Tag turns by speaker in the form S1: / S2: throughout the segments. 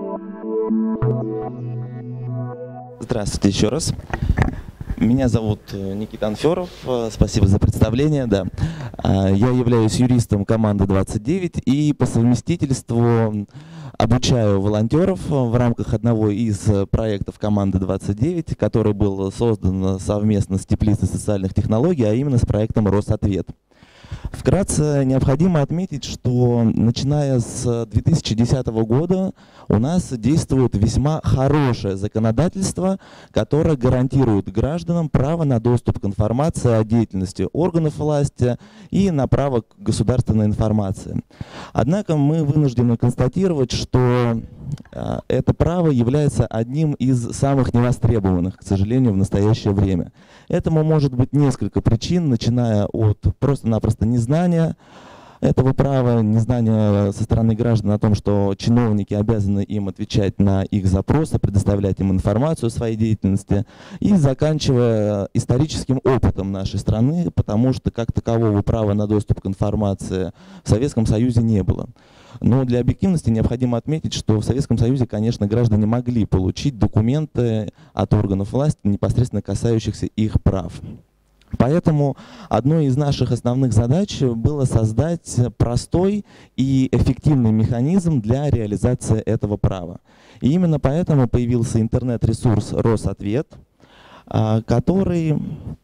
S1: Здравствуйте еще раз. Меня зовут Никита Анферов. Спасибо за представление. Да. Я являюсь юристом команды 29 и по совместительству обучаю волонтеров в рамках одного из проектов команды 29, который был создан совместно с Теплицей социальных технологий, а именно с проектом «Росответ». Вкратце необходимо отметить, что начиная с 2010 года у нас действует весьма хорошее законодательство, которое гарантирует гражданам право на доступ к информации о деятельности органов власти и на право к государственной информации. Однако мы вынуждены констатировать, что это право является одним из самых невостребованных, к сожалению, в настоящее время. Этому может быть несколько причин, начиная от просто-напросто незнания этого права, незнания со стороны граждан о том, что чиновники обязаны им отвечать на их запросы, предоставлять им информацию о своей деятельности, и заканчивая историческим опытом нашей страны, потому что как такового права на доступ к информации в Советском Союзе не было. Но для объективности необходимо отметить, что в Советском Союзе, конечно, граждане могли получить документы от органов власти, непосредственно касающихся их прав. Поэтому одной из наших основных задач было создать простой и эффективный механизм для реализации этого права. И именно поэтому появился интернет-ресурс «Росответ», который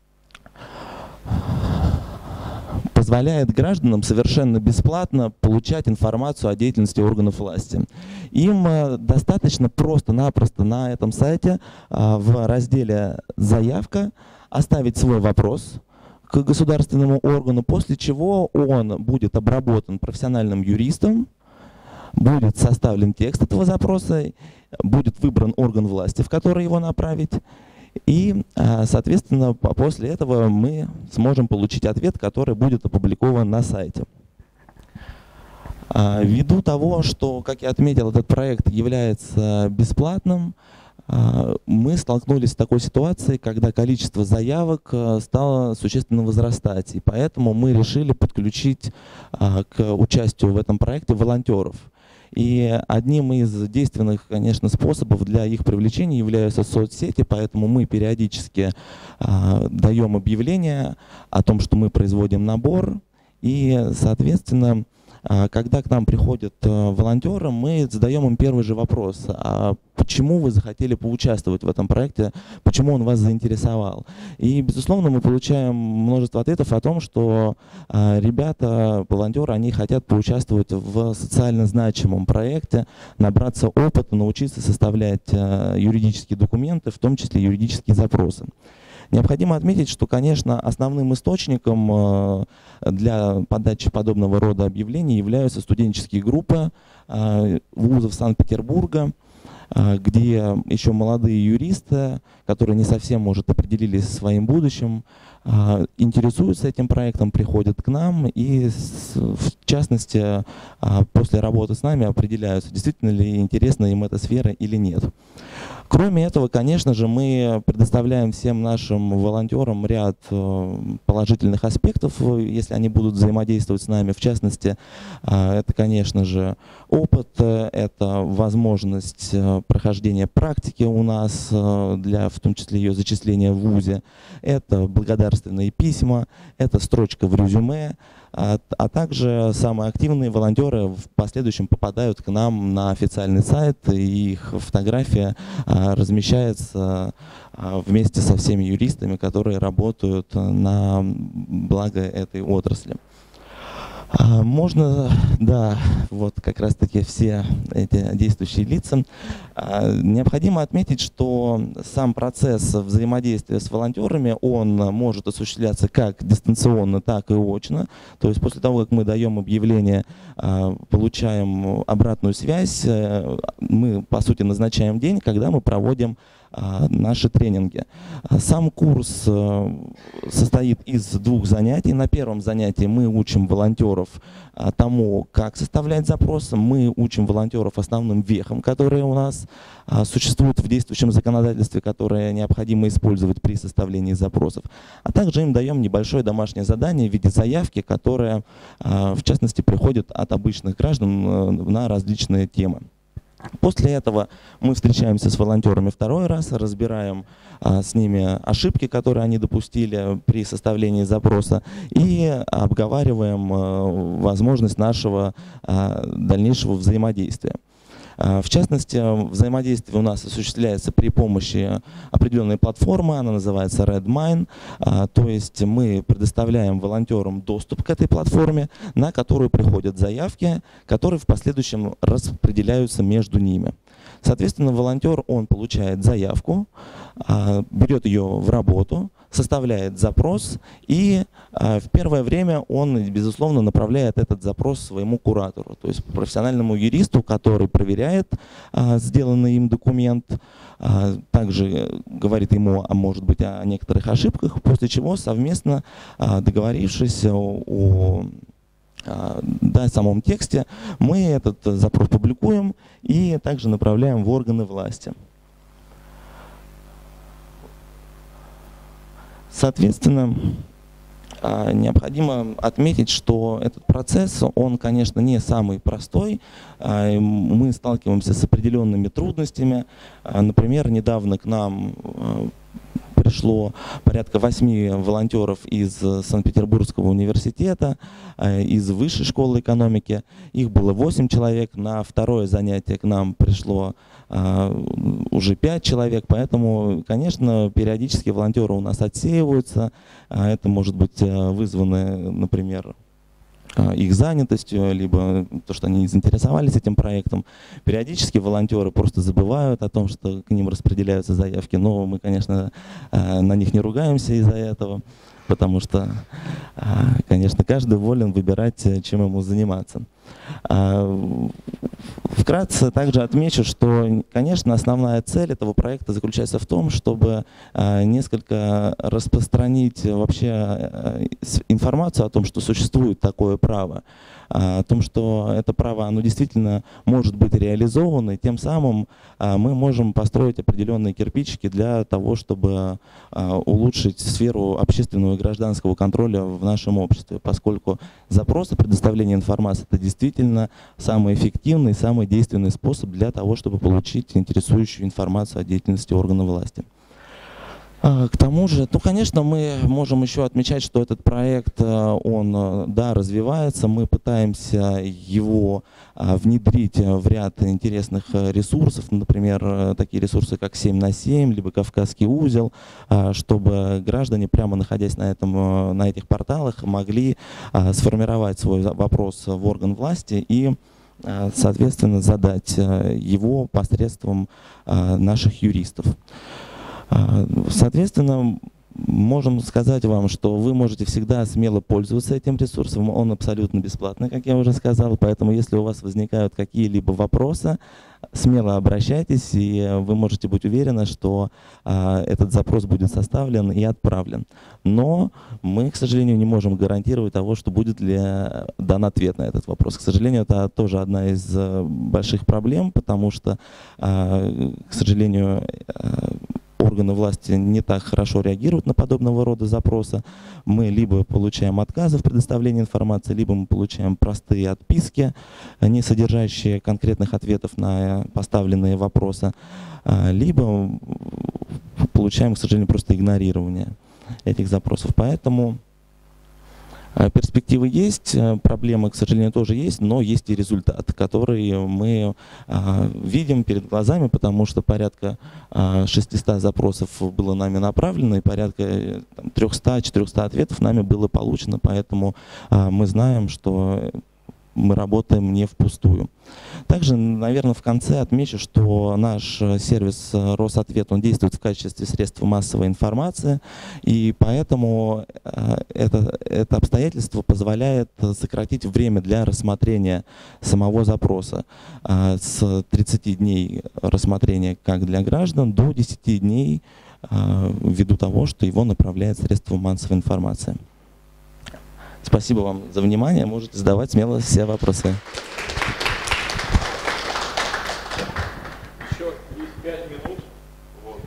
S1: позволяет гражданам совершенно бесплатно получать информацию о деятельности органов власти. Им достаточно просто-напросто на этом сайте в разделе «Заявка» оставить свой вопрос к государственному органу, после чего он будет обработан профессиональным юристом, будет составлен текст этого запроса, будет выбран орган власти, в который его направить, и, соответственно, после этого мы сможем получить ответ, который будет опубликован на сайте. Ввиду того, что, как я отметил, этот проект является бесплатным, мы столкнулись с такой ситуацией, когда количество заявок стало существенно возрастать, и поэтому мы решили подключить к участию в этом проекте волонтеров. И одним из действенных, конечно, способов для их привлечения являются соцсети, поэтому мы периодически даем объявления о том, что мы производим набор, и, соответственно, когда к нам приходят волонтеры, мы задаем им первый же вопрос: а почему вы захотели поучаствовать в этом проекте, почему он вас заинтересовал? И, безусловно, мы получаем множество ответов о том, что ребята, волонтеры, они хотят поучаствовать в социально значимом проекте, набраться опыта, научиться составлять юридические документы, в том числе юридические запросы. Необходимо отметить, что, конечно, основным источником для подачи подобного рода объявлений являются студенческие группы вузов Санкт-Петербурга, где еще молодые юристы, которые не совсем, может, определились со своим будущим, интересуются этим проектом, приходят к нам и, в частности, после работы с нами определяются, действительно ли интересна им эта сфера или нет. Кроме этого, конечно же, мы предоставляем всем нашим волонтерам ряд положительных аспектов, если они будут взаимодействовать с нами. В частности, это, конечно же, опыт, это возможность прохождения практики у нас, для, в том числе, ее зачисления в вузе, это благодарственные письма, это строчка в резюме, а также самые активные волонтеры в последующем попадают к нам на официальный сайт, и их фотография размещается вместе со всеми юристами, которые работают на благо этой отрасли. Можно, да, вот как раз-таки все эти действующие лица. Необходимо отметить, что сам процесс взаимодействия с волонтерами, он может осуществляться как дистанционно, так и очно. То есть после того, как мы даем объявление, получаем обратную связь, мы, по сути, назначаем день, когда мы проводим наши тренинги. Сам курс состоит из двух занятий. На первом занятии мы учим волонтеров тому, как составлять запросы. Мы учим волонтеров основным вехам, которые у нас существуют в действующем законодательстве, которые необходимо использовать при составлении запросов. А также им даем небольшое домашнее задание в виде заявки, которая, в частности, приходит от обычных граждан на различные темы. После этого мы встречаемся с волонтерами второй раз, разбираем с ними ошибки, которые они допустили при составлении запроса, и обговариваем возможность нашего дальнейшего взаимодействия. В частности, взаимодействие у нас осуществляется при помощи определенной платформы, она называется Redmine, то есть мы предоставляем волонтерам доступ к этой платформе, на которую приходят заявки, которые в последующем распределяются между ними. Соответственно, волонтер, он получает заявку, берет ее в работу, составляет запрос, и в первое время он, безусловно, направляет этот запрос своему куратору, то есть профессиональному юристу, который проверяет сделанный им документ, также говорит ему, может быть, о некоторых ошибках, после чего совместно, договорившись о самом тексте, мы этот запрос публикуем и также направляем в органы власти. Соответственно, необходимо отметить, что этот процесс, он, конечно, не самый простой. Мы сталкиваемся с определенными трудностями. Например, недавно к нам пришло порядка 8 волонтеров из Санкт-Петербургского университета, из Высшей школы экономики. Их было 8 человек. На второе занятие к нам пришло уже 5 человек. Поэтому, конечно, периодически волонтеры у нас отсеиваются. Это может быть вызвано, например, их занятостью, либо то, что они не заинтересовались этим проектом. Периодически волонтеры просто забывают о том, что к ним распределяются заявки, но мы, конечно, на них не ругаемся из-за этого, потому что, конечно, каждый волен выбирать, чем ему заниматься. Вкратце также отмечу, что, конечно, основная цель этого проекта заключается в том, чтобы несколько распространить вообще информацию о том, что существует такое право, о том, что это право, оно действительно может быть реализовано, и тем самым мы можем построить определенные кирпичики для того, чтобы улучшить сферу общественного и гражданского контроля в нашем обществе, поскольку запрос о предоставлении информации – это действительно самый эффективный, самый действенный способ для того, чтобы получить интересующую информацию о деятельности органов власти. К тому же, конечно, мы можем еще отмечать, что этот проект, он, да, развивается, мы пытаемся его внедрить в ряд интересных ресурсов, например, такие ресурсы, как 7 на 7, либо Кавказский узел, чтобы граждане, прямо находясь на этих порталах, могли сформировать свой вопрос в орган власти и, соответственно, задать его посредством наших юристов. Соответственно, можем сказать вам, что вы можете всегда смело пользоваться этим ресурсом, он абсолютно бесплатный, как я уже сказал, поэтому если у вас возникают какие-либо вопросы, смело обращайтесь, и вы можете быть уверены, что этот запрос будет составлен и отправлен. Но мы, к сожалению, не можем гарантировать того, что будет ли дан ответ на этот вопрос. К сожалению, это тоже одна из больших проблем, потому что, к сожалению, органы власти не так хорошо реагируют на подобного рода запросы. Мы либо получаем отказы в предоставлении информации, либо мы получаем простые отписки, не содержащие конкретных ответов на поставленные вопросы, либо получаем, к сожалению, просто игнорирование этих запросов. Поэтому перспективы есть, проблемы, к сожалению, тоже есть, но есть и результат, который мы видим перед глазами, потому что порядка 600 запросов было нами направлено, и порядка 300-400 ответов нами было получено, поэтому мы знаем, что мы работаем не впустую. Также, наверное, в конце отмечу, что наш сервис Росответ, он действует в качестве средства массовой информации, и поэтому это обстоятельство позволяет сократить время для рассмотрения самого запроса с 30 дней рассмотрения как для граждан до 10 дней ввиду того, что его направляет средство массовой информации. Спасибо вам за внимание. Можете задавать смело все вопросы.
S2: Еще есть 5 минут. Вот,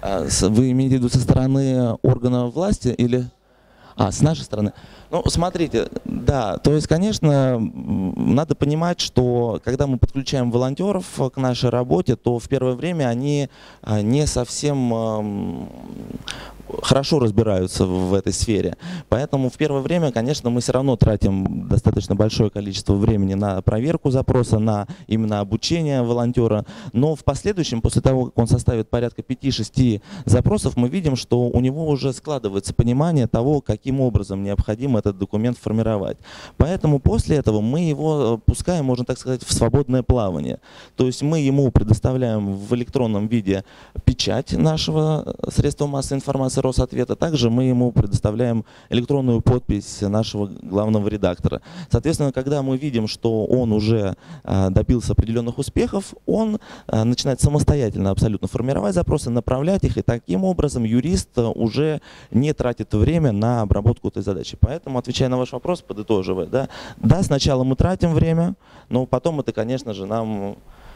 S1: Вы имеете в виду со стороны органа власти или... С нашей стороны. Ну, смотрите, да, то есть, конечно, надо понимать, что когда мы подключаем волонтеров к нашей работе, то в первое время они не совсем хорошо разбираются в этой сфере. Поэтому в первое время, конечно, мы все равно тратим достаточно большое количество времени на проверку запроса, на именно обучение волонтера. Но в последующем, после того, как он составит порядка 5-6 запросов, мы видим, что у него уже складывается понимание того, каким образом необходимо этот документ формировать. Поэтому после этого мы его пускаем, можно так сказать, в свободное плавание. То есть мы ему предоставляем в электронном виде печать нашего средства массовой информации Росответа. Также мы ему предоставляем электронную подпись нашего главного редактора. Соответственно, когда мы видим, что он уже добился определенных успехов, он начинает самостоятельно абсолютно формировать запросы, направлять их, и таким образом юрист уже не тратит время на обработку этой задачи. Поэтому, отвечая на ваш вопрос, подытоживая, да, сначала мы тратим время, но потом это, конечно же, нам...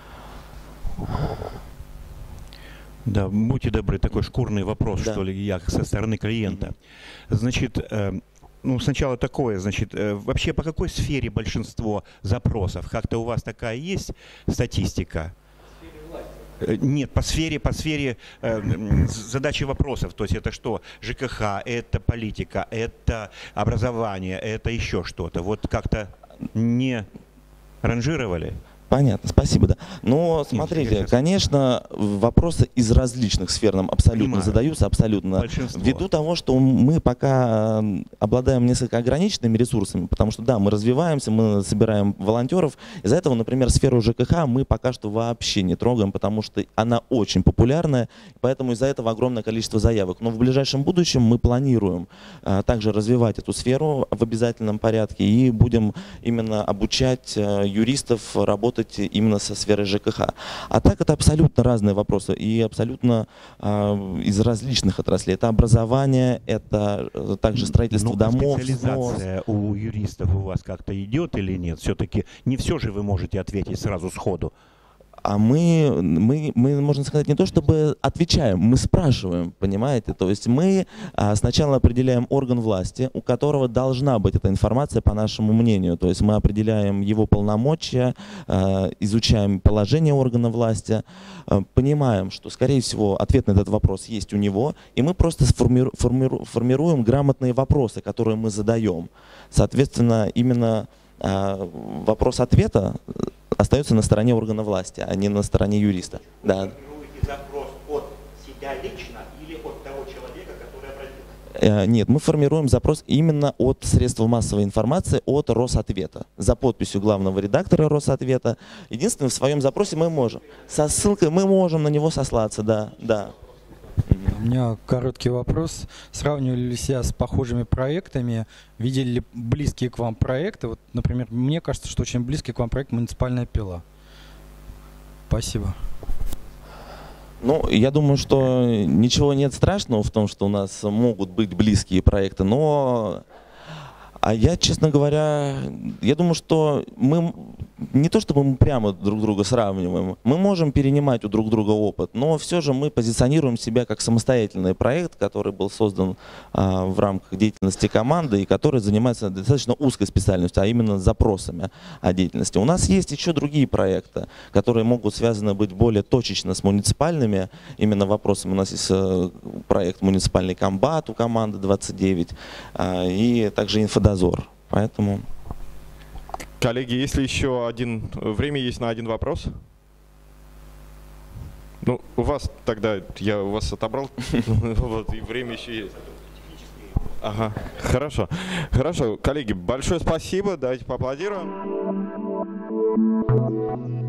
S3: Да, будьте добры, такой шкурный вопрос,
S1: да.
S3: Что ли, я со стороны клиента. Значит, ну, сначала такое, значит, вообще по какой сфере большинство запросов? Как-то у вас такая есть статистика? Нет, по сфере задачи вопросов. То есть это что? ЖКХ, это политика, это образование, это еще что-то. Вот как-то не ранжировали?
S1: Понятно, спасибо, да. Но смотрите, конечно, вопросы из различных сфер нам абсолютно задаются, абсолютно.
S3: Большинство.
S1: Ввиду того, что мы пока обладаем несколько ограниченными ресурсами, потому что, да, мы развиваемся, мы собираем волонтеров. Из-за этого, например, сферу ЖКХ мы пока что вообще не трогаем, потому что она очень популярная, поэтому из-за этого огромное количество заявок. Но в ближайшем будущем мы планируем также развивать эту сферу в обязательном порядке и будем именно обучать юристов работать именно со сферой ЖКХ. А так это абсолютно разные вопросы и абсолютно из различных отраслей. Это образование, это также строительство домов.
S3: Специализация у юристов у вас как-то идет или нет? Все-таки не все же вы можете ответить сразу сходу.
S1: А мы, можно сказать, не то чтобы отвечаем, мы спрашиваем, понимаете? То есть мы сначала определяем орган власти, у которого должна быть эта информация, по нашему мнению. То есть мы определяем его полномочия, изучаем положение органа власти, понимаем, что, скорее всего, ответ на этот вопрос есть у него, и мы просто формируем грамотные вопросы, которые мы задаем. Соответственно, именно вопрос ответа остается на стороне органа власти, а не на стороне юриста. Да.
S4: Вы формируете запрос от себя лично или от того человека, который обратился?
S1: Нет, мы формируем запрос именно от средств массовой информации, от Росответа, за подписью главного редактора Росответа. Единственное, в своем запросе мы можем, со ссылкой мы можем на него сослаться, да.
S5: У меня короткий вопрос. Сравнивали ли себя с похожими проектами? Видели ли близкие к вам проекты? Вот, например, мне кажется, что очень близкий к вам проект «Муниципальная пила». Спасибо.
S1: Ну, я думаю, что ничего нет страшного в том, что у нас могут быть близкие проекты, но... А я, честно говоря, я думаю, что мы не то чтобы мы прямо друг друга сравниваем, мы можем перенимать у друг друга опыт, но все же мы позиционируем себя как самостоятельный проект, который был создан в рамках деятельности команды и который занимается достаточно узкой специальностью, а именно запросами о деятельности. У нас есть еще другие проекты, которые могут связаны быть более точечно с муниципальными именно вопросами. У нас есть проект «Муниципальный комбат» у команды 29 и также «Инфодозор». Поэтому...
S2: Коллеги, если еще время есть на один вопрос? Ну, у вас тогда, я у вас отобрал, вот, и время еще есть. Ага, хорошо. Хорошо, коллеги, большое спасибо, давайте поаплодируем.